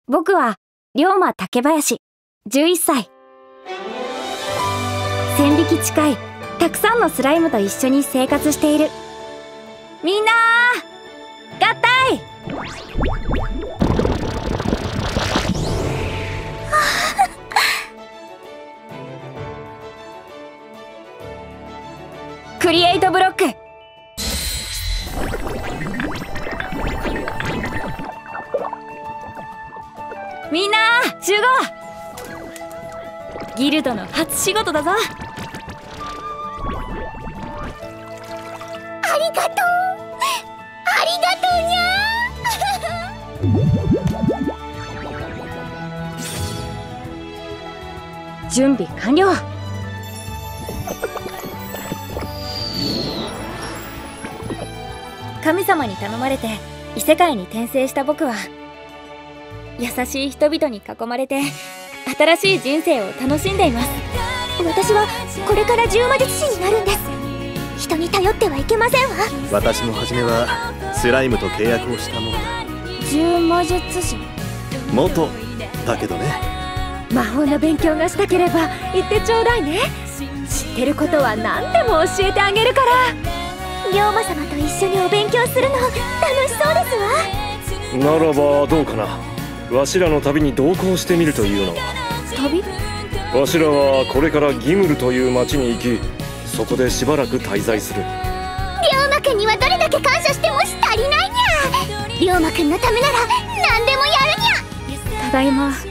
僕は龍馬竹林、11歳。1000匹近いたくさんのスライムと一緒に生活している。みんなー合体クリエイトブロック。みんな集合。ギルドの初仕事だぞ。 ありがとう、ありがとうにゃー。 準備完了。神様に頼まれて異世界に転生した僕は、優しい人々に囲まれて新しい人生を楽しんでいます。 私はこれから獣魔術師になるんです。人に頼ってはいけませんわ。 私も初めはスライムと契約をしたものだ。 獣魔術師？ 元だけどね。 魔法の勉強がしたければ言ってちょうだいね。知ってることは何でも教えてあげるから。 龍馬様と一緒にお勉強するの楽しそうですわ。 ならばどうかな。わしらの旅に同行してみるというのは。 旅？ わしらはこれからギムルという町に行き、そこでしばらく滞在する。 龍馬くんにはどれだけ感謝しても足りないにゃ。龍馬くんのためなら何でもやるにゃ。 ただいま。